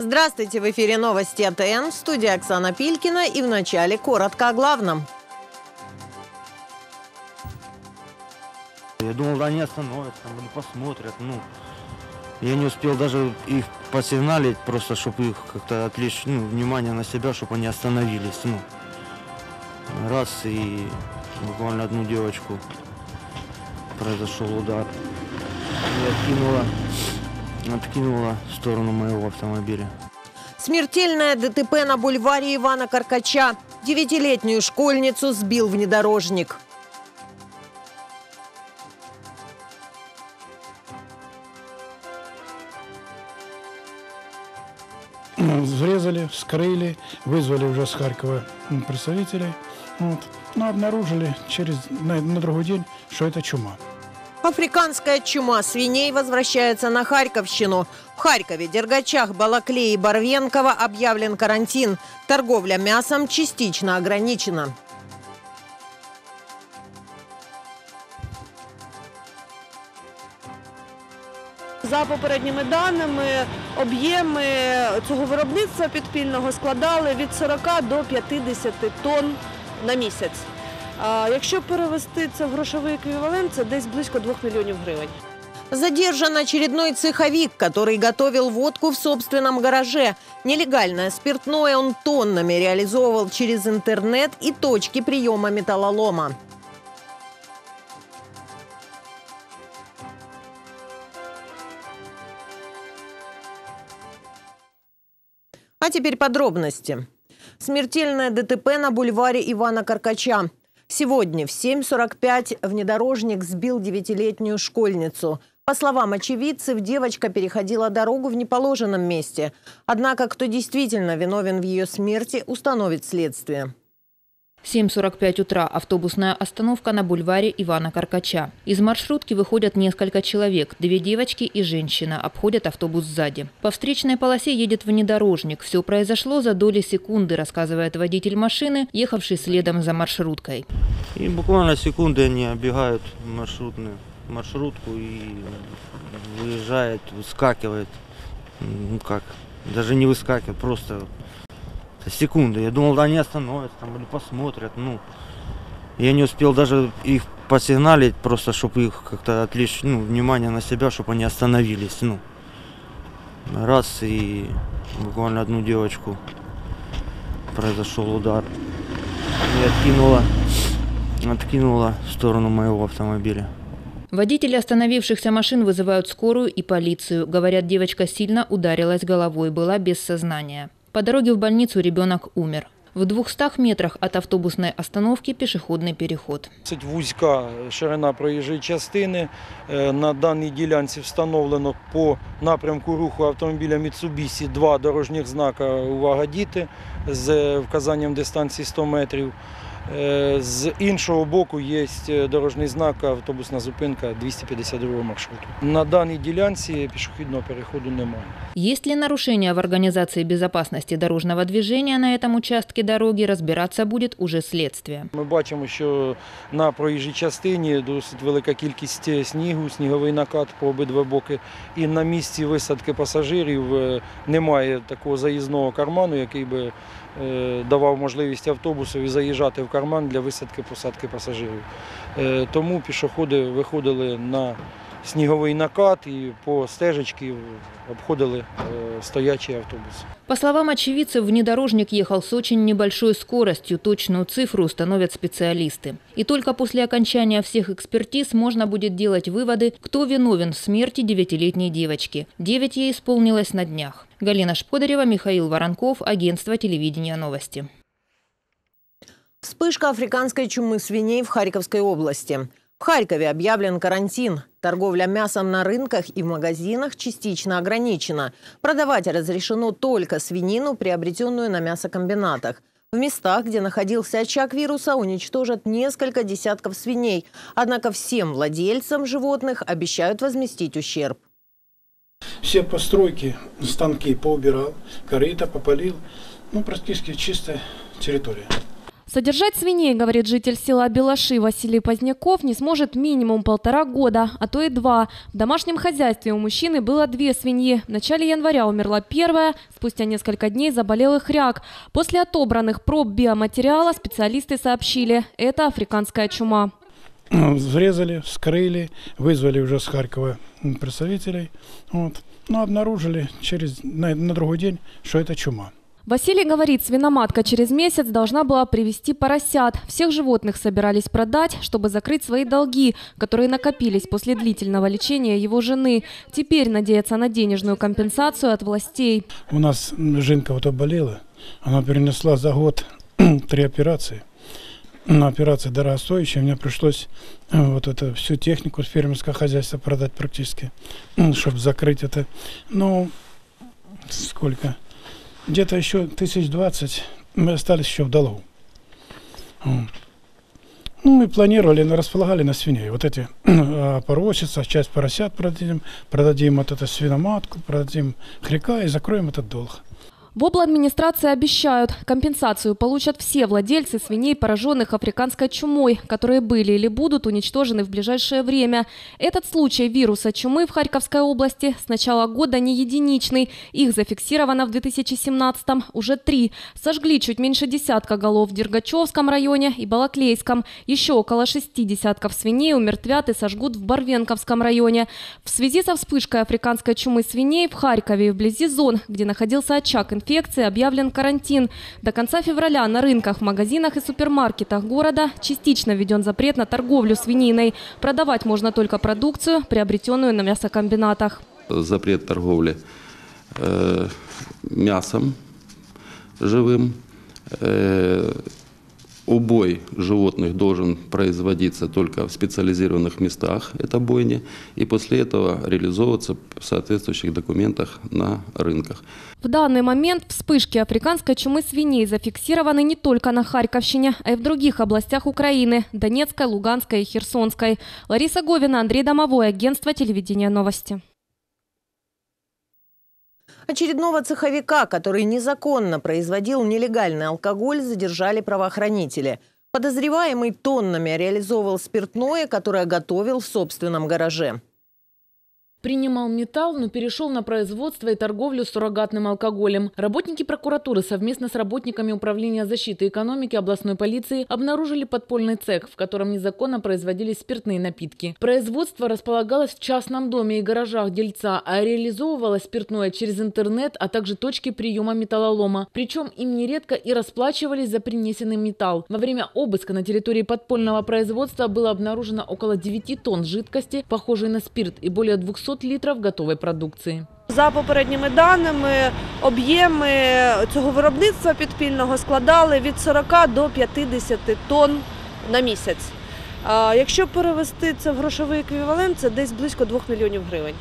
Здравствуйте, в эфире новости АТН, в студии Оксана Пилькина, и в начале коротко о главном. Я думал, да они остановятся, они посмотрят. Я не успел даже их посигналить, просто чтобы их как-то отвлечь внимание на себя, чтобы они остановились. Раз, и буквально одну девочку произошел удар. И откинула в сторону моего автомобиля. Смертельное ДТП на бульваре Ивана Каркача. 9-летнюю школьницу сбил внедорожник. Взрезали, вскрыли, вызвали уже с Харькова представителей. Но обнаружили на другой день, что это чума. Африканская чума свиней возвращается на Харьковщину. В Харькове, Дергачах, Балаклее и Барвенково объявлен карантин. Торговля мясом частично ограничена. За попередніми даними, об'єми цього виробництва підпільного складали від 40 до 50 тонн на місяць. Якщо перевести це в грошовий еквівалент, це десь близько 2 мільйонів гривень. Задержан очередной цеховик, который готовил водку в собственном гараже. Нелегальное спиртное он тоннами реализовывал через интернет и точки приема металлолома. А теперь подробности. Смертельное ДТП на бульваре Ивана Каркача. Сегодня в 7:45 внедорожник сбил 9-летнюю школьницу. По словам очевидцев, девочка переходила дорогу в неположенном месте. Однако, кто действительно виновен в ее смерти, установит следствие. 7:45 утра. Автобусная остановка на бульваре Ивана Каркача. Из маршрутки выходят несколько человек. 2 девочки и женщина обходят автобус сзади. По встречной полосе едет внедорожник. Все произошло за доли секунды, рассказывает водитель машины, ехавший следом за маршруткой. И буквально секунды они оббегают маршрутку и выезжает, выскакивает. Даже не выскакивает, просто... секунды. Я думал, да они остановятся или посмотрят. Я не успел даже их посигналить, просто чтобы их как-то отвлечь внимание на себя, чтобы они остановились. Раз, и буквально одну девочку произошел удар. И откинула в сторону моего автомобиля. Водители остановившихся машин вызывают скорую и полицию. Говорят, девочка сильно ударилась головой, была без сознания. По дороге в больницу ребенок умер. В 200 метрах от автобусной остановки пешеходный переход. Досить вузька ширина проїжджої частини. На даній ділянці встановлено по напрямку руху автомобіля Mitsubishi 2 дорожніх знака «Увага, діти» з вказанням дистанції 100 метрів. З іншого боку є дорожній знак автобусна зупинка 252 маршруту. На даній ділянці пішохідного переходу немає. Есть ли нарушения в организации безопасности дорожного движения на этом участке дороги, разбираться будет уже следствие. Ми бачимо, що на проїжджій частині досить велика кількість снігу, сніговий накат по обидва боки. І на місці висадки пасажирів немає такого заїзного карману, який би давав можливість автобусові заїжджати в карман для висадки-посадки пасажирів. Тому пішоходи виходили на сніговий накат и по стежечке обходили стоячий автобус. По словам очевидцев, внедорожник ехал с очень небольшой скоростью. Точную цифру установят специалисты. И только после окончания всех экспертиз можно будет делать выводы, кто виновен в смерти 9-летней девочки. 9 ей исполнилось на днях. Галина Шподарева, Михаил Воронков, агентство телевидения «Новости». Вспышка африканской чумы свиней в Харьковской области. В Харькове объявлен карантин. Торговля мясом на рынках и в магазинах частично ограничена. Продавать разрешено только свинину, приобретенную на мясокомбинатах. В местах, где находился очаг вируса, уничтожат несколько десятков свиней. Однако всем владельцам животных обещают возместить ущерб. Все постройки, станки поубирал, корыто попалил. Практически чистая территория. Содержать свиней, говорит житель села Белаши Василий Поздняков, не сможет минимум 1,5 года, а то и 2. В домашнем хозяйстве у мужчины было 2 свиньи. В начале января умерла первая, спустя несколько дней заболел и хряк. После отобранных проб биоматериала специалисты сообщили – это африканская чума. Взрезали, вскрыли, вызвали уже с Харькова представителей. Вот. Но обнаружили на другой день, что это чума. Василий говорит, свиноматка через месяц должна была привезти поросят. Всех животных собирались продать, чтобы закрыть свои долги, которые накопились после длительного лечения его жены. Теперь надеется на денежную компенсацию от властей. У нас Жинка вот болела, она перенесла за год 3 операции. На операции дорогостоящие, мне пришлось вот это всю технику фермерского хозяйства продать практически, чтобы закрыть это. Ну, сколько? Где-то еще 1020 мы остались еще в долгу. Ну, мы планировали, располагали на свиней. Вот эти поросица, часть поросят продадим вот эту свиноматку, продадим хряка и закроем этот долг. В обладминистрации обещают, компенсацию получат все владельцы свиней, пораженных африканской чумой, которые были или будут уничтожены в ближайшее время. Этот случай вируса чумы в Харьковской области с начала года не единичный. Их зафиксировано в 2017-м уже 3. Сожгли чуть меньше десятка голов в Дергачевском районе и Балаклейском. Еще около 6 десятков свиней умертвят и сожгут в Барвенковском районе. В связи со вспышкой африканской чумы свиней в Харькове и вблизи зон, где находился очаг инфекции, объявлен карантин. До конца февраля на рынках, магазинах и супермаркетах города частично введен запрет на торговлю свининой. Продавать можно только продукцию, приобретенную на мясокомбинатах. Запрет торговли мясом живым. Убой животных должен производиться только в специализированных местах, это бойни, и после этого реализовываться в соответствующих документах на рынках. В данный момент вспышки африканской чумы свиней зафиксированы не только на Харьковщине, а и в других областях Украины – Донецкой, Луганской и Херсонской. Лариса Говина, Андрей Домовой, агентство телевидения «Новости». Очередного цеховика, который незаконно производил нелегальный алкоголь, задержали правоохранители. Подозреваемый тоннами реализовывал спиртное, которое готовил в собственном гараже. Принимал металл, но перешел на производство и торговлю суррогатным алкоголем. Работники прокуратуры совместно с работниками Управления защиты экономики областной полиции обнаружили подпольный цех, в котором незаконно производились спиртные напитки. Производство располагалось в частном доме и гаражах дельца, а реализовывалось спиртное через интернет, а также точки приема металлолома. Причем им нередко и расплачивались за принесенный металл. Во время обыска на территории подпольного производства было обнаружено около 9 тонн жидкости, похожей на спирт, и более 200 літрів готової продукції. За попередніми даними, об'єми цього виробництва підпільного складали від 40 до 50 тонн на місяць. Якщо перевести це в грошовий еквівалент, це десь близько 2 мільйонів гривень.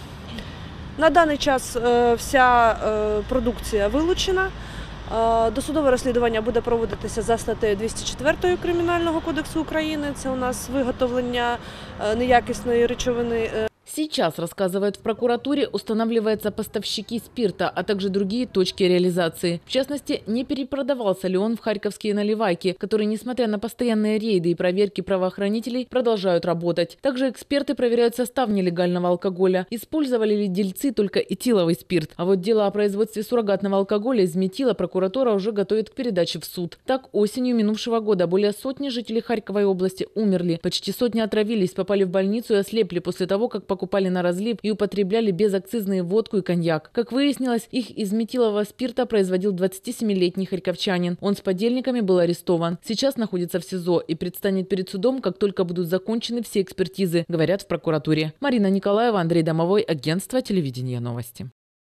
На даний час вся продукція вилучена. Досудове розслідування буде проводитися за статтею 204 Кримінального кодексу України. Це у нас виготовлення неякісної речовини. Сейчас, рассказывают в прокуратуре, устанавливаются поставщики спирта, а также другие точки реализации. В частности, не перепродавался ли он в харьковские наливайки, которые, несмотря на постоянные рейды и проверки правоохранителей, продолжают работать. Также эксперты проверяют состав нелегального алкоголя. Использовали ли дельцы только этиловый спирт. А вот дело о производстве суррогатного алкоголя из метила прокуратура уже готовит к передаче в суд. Так, осенью минувшего года более сотни жителей Харьковской области умерли. Почти сотни отравились, попали в больницу и ослепли после того, как покупали на разлив и употребляли безакцизные водку и коньяк. Как выяснилось, их из метилового спирта производил 27-летний харьковчанин. Он с подельниками был арестован. Сейчас находится в СИЗО и предстанет перед судом, как только будут закончены все экспертизы, говорят в прокуратуре. Марина Николаева, Андрей Домовой, агентство телевидения «Новости».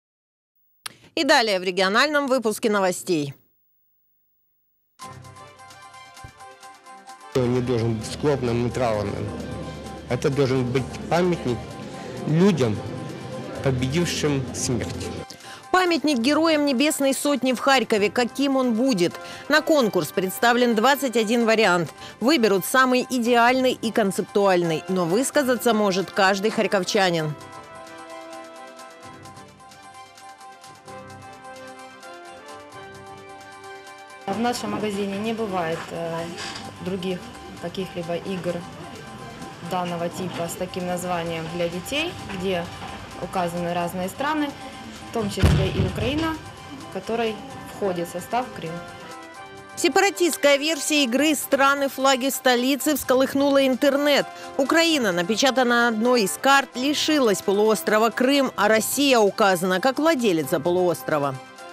И далее в региональном выпуске новостей. Он не должен быть склопным и травмным. Это должен быть памятник людям, победившим смерть. Памятник героям Небесной Сотни в Харькове. Каким он будет? На конкурс представлен 21 вариант. Выберут самый идеальный и концептуальный. Но высказаться может каждый харьковчанин. В нашем магазине не бывает других каких-либо игр данного типа с таким названием для детей, где указаны разные страны, в том числе и Украина, которой входит в состав Крым. Сепаратистская версия игры «Страны, флаги, столицы» всколыхнула интернет. Украина, напечатана на одной из карт, лишилась полуострова Крым, а Россия указана как владелица полуострова.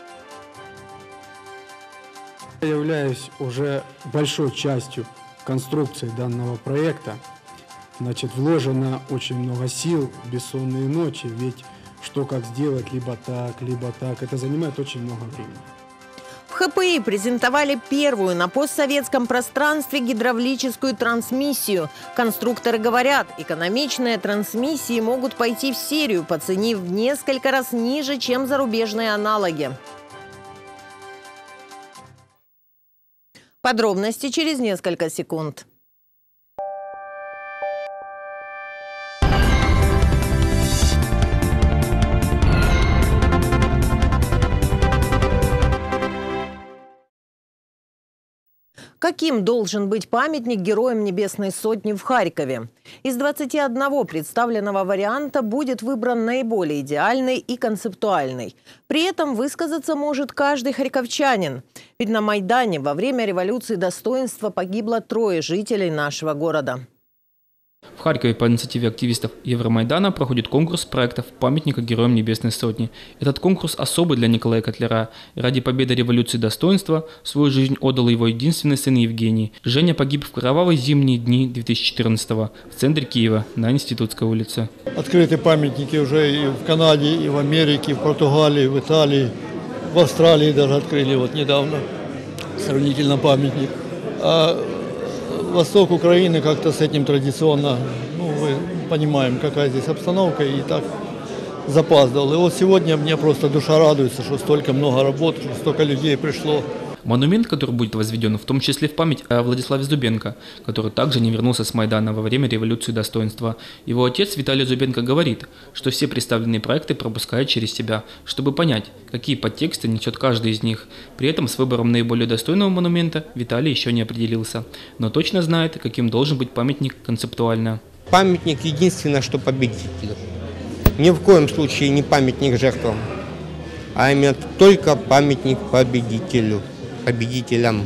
Я являюсь уже большой частью конструкции данного проекта. Значит, вложено очень много сил, бессонные ночи, ведь что как сделать, либо так, это занимает очень много времени. В ХПИ презентовали первую на постсоветском пространстве гидравлическую трансмиссию. Конструкторы говорят, экономичные трансмиссии могут пойти в серию по цене в несколько раз ниже, чем зарубежные аналоги. Подробности через несколько секунд. Каким должен быть памятник героям Небесной Сотни в Харькове? Из 21 представленного варианта будет выбран наиболее идеальный и концептуальный. При этом высказаться может каждый харьковчанин. Ведь на Майдане во время революции достоинства погибло 3 жителей нашего города. В Харькове по инициативе активистов Евромайдана проходит конкурс проектов памятника Героям Небесной Сотни. Этот конкурс особый для Николая Котляра. Ради победы революции достоинства свою жизнь отдал его единственный сын Евгений. Женя погиб в кровавые зимние дни 2014-го в центре Киева на Институтской улице. Открыты памятники уже и в Канаде, и в Америке, и в Португалии, в Италии, в Австралии даже открыли вот недавно сравнительно памятник. Восток Украины как-то с этим традиционно, мы понимаем, какая здесь обстановка, и так запаздывал. И вот сегодня мне просто душа радуется, что столько много работ, что столько людей пришло. Монумент, который будет возведен, в том числе в память о Владиславе Зубенко, который также не вернулся с Майдана во время революции достоинства. Его отец Виталий Зубенко говорит, что все представленные проекты пропускают через себя, чтобы понять, какие подтексты несет каждый из них. При этом с выбором наиболее достойного монумента Виталий еще не определился, но точно знает, каким должен быть памятник концептуально. Памятник единственное, что победителю. Ни в коем случае не памятник жертвам, а именно только памятник победителю. Победителям.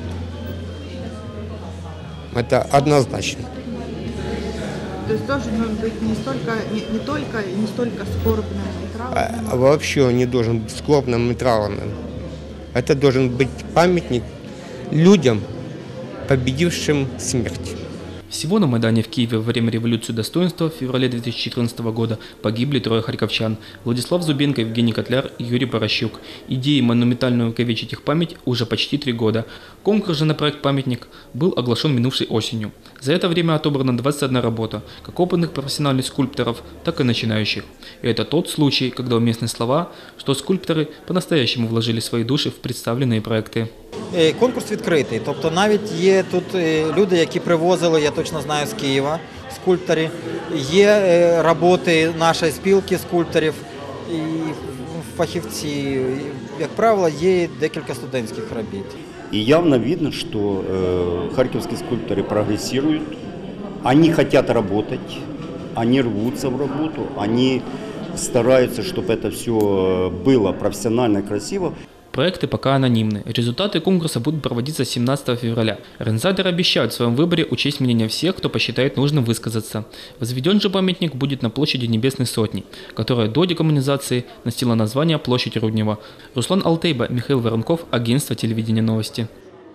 Это однозначно. То есть должен быть не столько скорбным и траурным? А вообще он не должен быть скорбным и траурным. Это должен быть памятник людям, победившим смерть. Всего на Майдане в Киеве во время революции достоинства в феврале 2014 года погибли 3 харьковчан – Владислав Зубенко, Евгений Котляр и Юрий Порощук. Идеей монументально увековечить их память уже почти 3 года. Конкурс же на проект «Памятник» был оглашен минувшей осенью. За это время отобрана 21 работа, как опытных профессиональных скульпторов, так и начинающих. И это тот случай, когда уместны слова, что скульпторы по-настоящему вложили свои души в представленные проекти. Конкурс відкритий, тобто навіть є тут люди, які привозили, я точно знаю, з Києва, скульптори. Є роботи нашої спілки скульпторів і фахівці. Як правило, є декілька студентських робіт. И явно видно, что харьковские скульпторы прогрессируют, они хотят работать, они рвутся в работу, они стараются, чтобы это все было профессионально и красиво. Проекты пока анонимны. Результаты конкурса будут проводиться 17 февраля. Организаторы обещают в своем выборе учесть мнение всех, кто посчитает нужным высказаться. Возведен же памятник будет на площади Небесной Сотни, которая до декоммунизации носила название Площадь Руднева. Руслан Алтейба, Михаил Воронков, Агентство телевидения новости.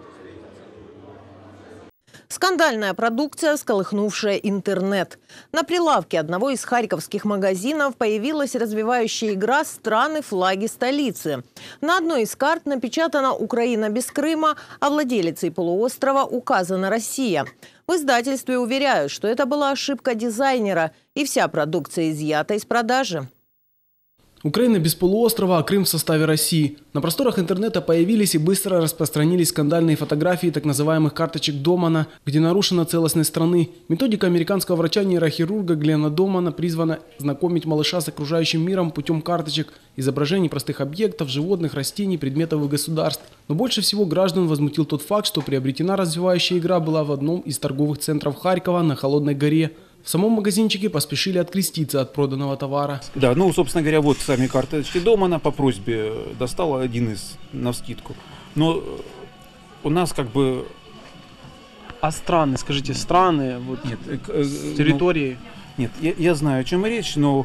Скандальная продукция, всколыхнувшая интернет. На прилавке одного из харьковских магазинов появилась развивающая игра «Страны, флаги, столицы». На одной из карт напечатана «Украина без Крыма», а владелицей полуострова указана Россия. В издательстве уверяют, что это была ошибка дизайнера, и вся продукция изъята из продажи. Украина без полуострова, а Крым в составе России. На просторах интернета появились и быстро распространились скандальные фотографии так называемых карточек Домана, где нарушена целостность страны. Методика американского врача-нейрохирурга Глена Домана призвана знакомить малыша с окружающим миром путем карточек, изображений простых объектов, животных, растений, предметов и государств. Но больше всего граждан возмутил тот факт, что приобретена развивающая игра была в одном из торговых центров Харькова на Холодной горе. В самом магазинчике поспешили откреститься от проданного товара. Да, ну, собственно говоря, вот сами карточки Домана по просьбе достал один из навскидку. Но у нас как бы... А страны, скажите, страны, вот, нет, территории? Ну, нет, я знаю, о чем речь, но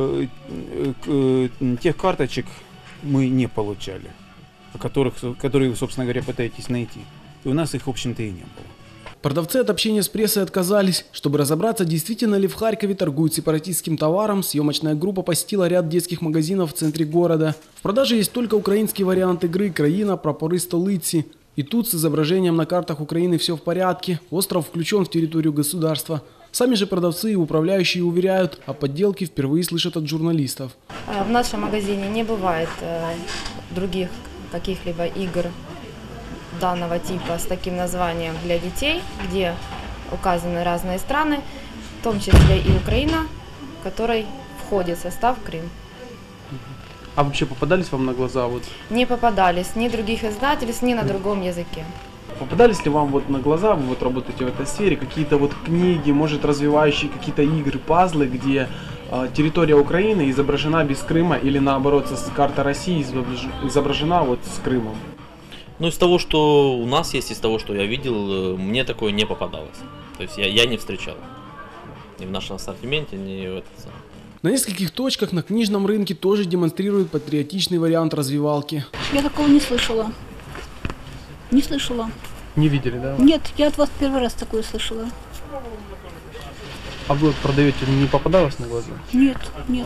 тех карточек мы не получали, которые вы, собственно говоря, пытаетесь найти. И у нас их, в общем-то, и не было. Продавцы от общения с прессой отказались. Чтобы разобраться, действительно ли в Харькове торгуют сепаратистским товаром, съемочная группа посетила ряд детских магазинов в центре города. В продаже есть только украинский вариант игры «Краина. Прапори столицы». И тут с изображением на картах Украины все в порядке. Остров включен в территорию государства. Сами же продавцы и управляющие уверяют, о подделке впервые слышат от журналистов. В нашем магазине не бывает других каких-либо игр данного типа с таким названием для детей, где указаны разные страны, в том числе и Украина, в которой входит в состав Крым. А вообще попадались вам на глаза? Вот? Не попадались ни других издательств, ни на другом языке. Попадались ли вам вот на глаза, вы вот работаете в этой сфере, какие-то вот книги, может развивающие какие-то игры, пазлы, где территория Украины изображена без Крыма или наоборот карта России изображена вот с Крымом? Ну, из того, что у нас есть, из того, что я видел, мне такое не попадалось. То есть я не встречал. Ни в нашем ассортименте, ни в этом. На нескольких точках на книжном рынке тоже демонстрируют патриотичный вариант развивалки. Я такого не слышала. Не слышала. Не видели, да? Нет, я от вас первый раз такое слышала. А вы вот продаете, не попадалось на глаза? Нет, не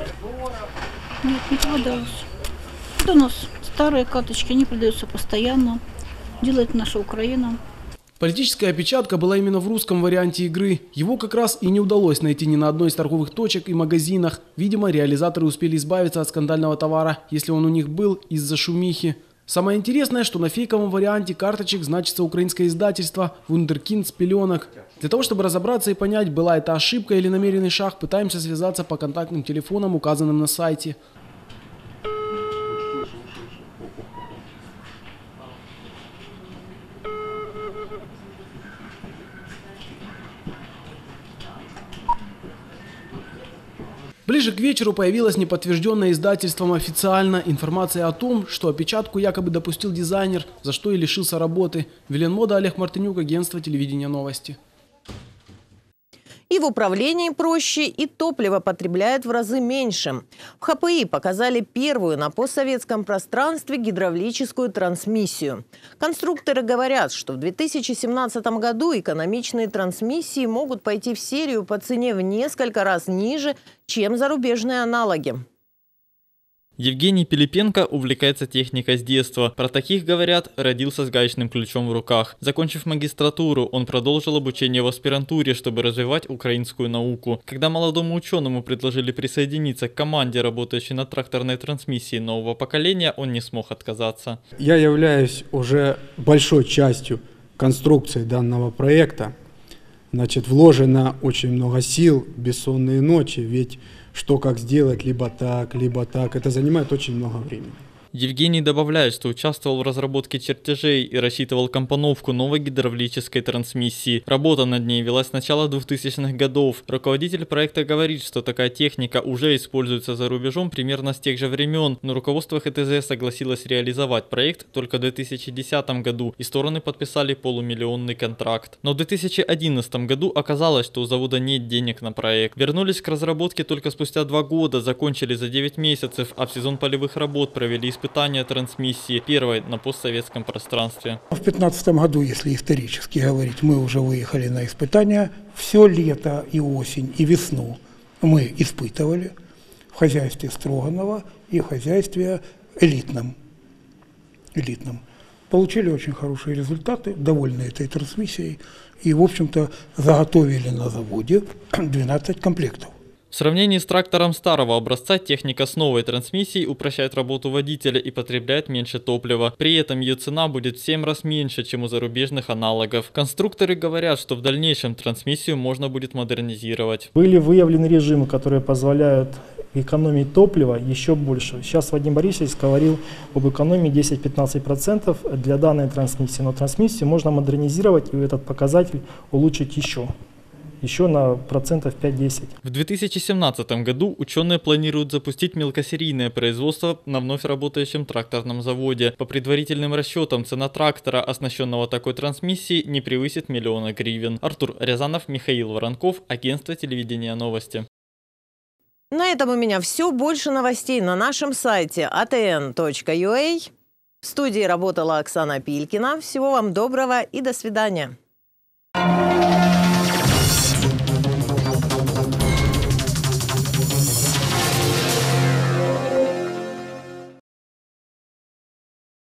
попадалось. Это у нас старые карточки, они продаются постоянно. Делает наша Украина. Политическая опечатка была именно в русском варианте игры. Его как раз и не удалось найти ни на одной из торговых точек и магазинах. Видимо, реализаторы успели избавиться от скандального товара, если он у них был, из-за шумихи. Самое интересное, что на фейковом варианте карточек значится украинское издательство «Вундеркинд с пеленок». Для того, чтобы разобраться и понять, была это ошибка или намеренный шаг, пытаемся связаться по контактным телефонам, указанным на сайте. Ближе к вечеру появилась неподтвержденная издательством официально информация о том, что опечатку якобы допустил дизайнер, за что и лишился работы. Веленмода, Олег Мартынюк, агентство телевидения «Новости». И в управлении проще, и топливо потребляет в разы меньше. В ХПИ показали первую на постсоветском пространстве гидравлическую трансмиссию. Конструкторы говорят, что в 2017 году экономичные трансмиссии могут пойти в серию по цене в несколько раз ниже, чем зарубежные аналоги. Евгений Пилипенко увлекается техникой с детства. Про таких, говорят, родился с гаечным ключом в руках. Закончив магистратуру, он продолжил обучение в аспирантуре, чтобы развивать украинскую науку. Когда молодому ученому предложили присоединиться к команде, работающей над тракторной трансмиссией нового поколения, он не смог отказаться. Я являюсь уже большой частью конструкции данного проекта. Значит, вложено очень много сил, бессонные ночи, ведь что как сделать, либо так, это занимает очень много времени. Евгений добавляет, что участвовал в разработке чертежей и рассчитывал компоновку новой гидравлической трансмиссии. Работа над ней велась с начала 2000-х годов. Руководитель проекта говорит, что такая техника уже используется за рубежом примерно с тех же времен, но руководство ХТЗ согласилось реализовать проект только в 2010 году, и стороны подписали полумиллионный контракт. Но в 2011 году оказалось, что у завода нет денег на проект. Вернулись к разработке только спустя 2 года, закончили за 9 месяцев, а в сезон полевых работ провели испытания трансмиссии, первой на постсоветском пространстве. В 2015 году, если исторически говорить, мы уже выехали на испытания. Все лето и осень и весну мы испытывали в хозяйстве Строганова и в хозяйстве элитном. Получили очень хорошие результаты, довольны этой трансмиссией и, в общем-то, заготовили на заводе 12 комплектов. В В сравнении с трактором старого образца техника с новой трансмиссией упрощает работу водителя и потребляет меньше топлива. При этом ее цена будет в 7 раз меньше, чем у зарубежных аналогов. Конструкторы говорят, что в дальнейшем трансмиссию можно будет модернизировать. Были выявлены режимы, которые позволяют экономить топлива еще больше. Сейчас Вадим Борисович говорил об экономии 10-15% для данной трансмиссии. Но трансмиссию можно модернизировать и этот показатель улучшить еще на процентов 5-10. В 2017 году ученые планируют запустить мелкосерийное производство на вновь работающем тракторном заводе. По предварительным расчетам, цена трактора, оснащенного такой трансмиссией, не превысит 1 000 000 гривен. Артур Рязанов, Михаил Воронков, агентство телевидения «Новости». На этом у меня все. Больше новостей на нашем сайте atn.ua. В студии работала Оксана Пилькина. Всего вам доброго и до свидания.